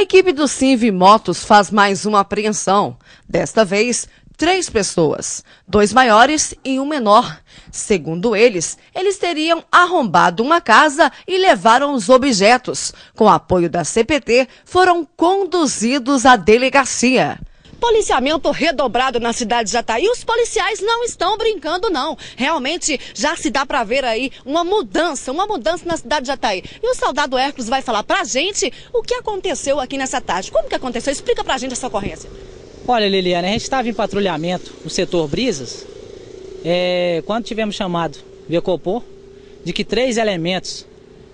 A equipe do Sinv Motos faz mais uma apreensão. Desta vez, 3 pessoas, 2 maiores e um menor. Segundo eles teriam arrombado uma casa e levaram os objetos. Com apoio da CPT, foram conduzidos à delegacia. Policiamento redobrado na cidade de Jataí. Os policiais não estão brincando, não. Realmente já se dá para ver aí uma mudança na cidade de Jataí. E o soldado Hércules vai falar pra gente o que aconteceu aqui nessa tarde. Como que aconteceu? Explica pra gente essa ocorrência. Olha, Liliana, a gente estava em patrulhamento no setor Brisas, quando tivemos chamado via Copom de que 3 elementos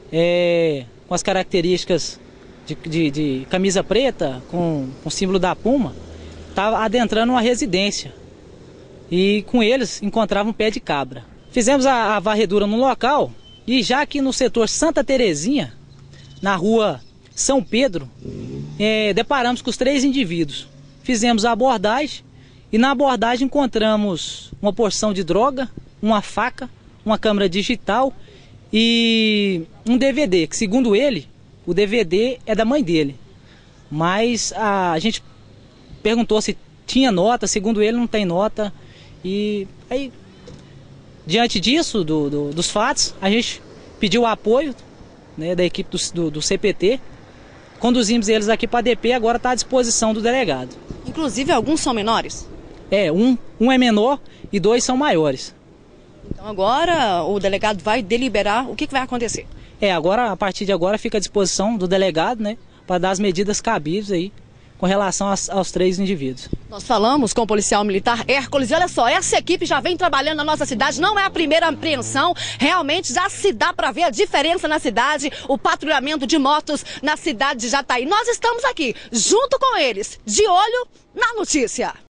com as características de camisa preta, com o símbolo da Puma, estava adentrando uma residência e com eles encontravam um pé de cabra. Fizemos a varredura no local e já aqui no setor Santa Terezinha, na rua São Pedro, deparamos com os 3 indivíduos. Fizemos a abordagem e na abordagem encontramos uma porção de droga, uma faca, uma câmera digital e um DVD, que segundo ele, o DVD é da mãe dele. Mas a gente perguntou se tinha nota, segundo ele não tem nota. E aí, diante disso, dos fatos, a gente pediu o apoio, né, da equipe do CPT. Conduzimos eles aqui para a DP, agora está à disposição do delegado. Inclusive alguns são menores? Um é menor e 2 são maiores. Então agora o delegado vai deliberar o que vai acontecer? Agora, a partir de agora fica à disposição do delegado, né, para dar as medidas cabíveis aí com relação aos 3 indivíduos. Nós falamos com o policial militar Hércules e olha só, essa equipe já vem trabalhando na nossa cidade, não é a primeira apreensão, realmente já se dá para ver a diferença na cidade, o patrulhamento de motos na cidade de Jataí. Nós estamos aqui, junto com eles, de olho na notícia.